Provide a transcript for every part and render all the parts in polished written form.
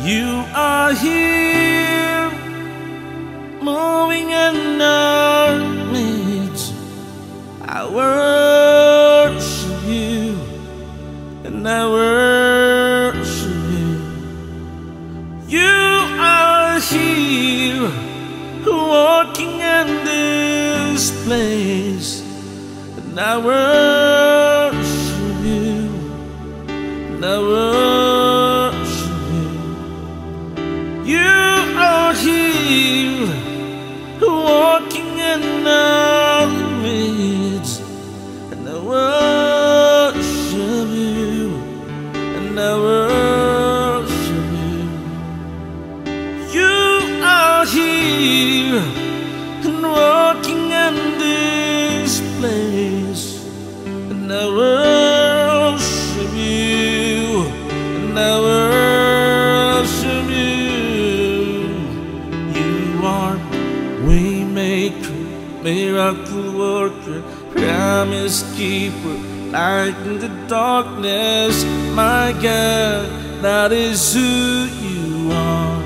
You are here, moving in our midst. I worship you, and I worship you. You are here, walking in this place, and I worship you, and I worship you. You are here, walking in our midst, and I worship you, and I worship you. You are here, walking in this place, and I worship you, and I worship you. You are waymaker, miracle worker, promise keeper, light in the darkness. My God, that is who you are.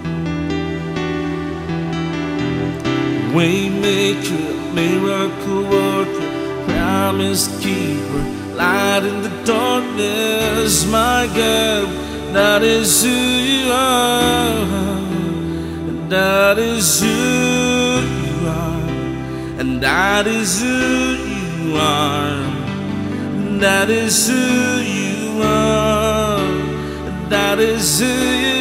Waymaker, miracle worker, promise keeper, light in the darkness. My God, that is who you are, and that is who you are, and that is who you are, and that is who you are, and that is who you are.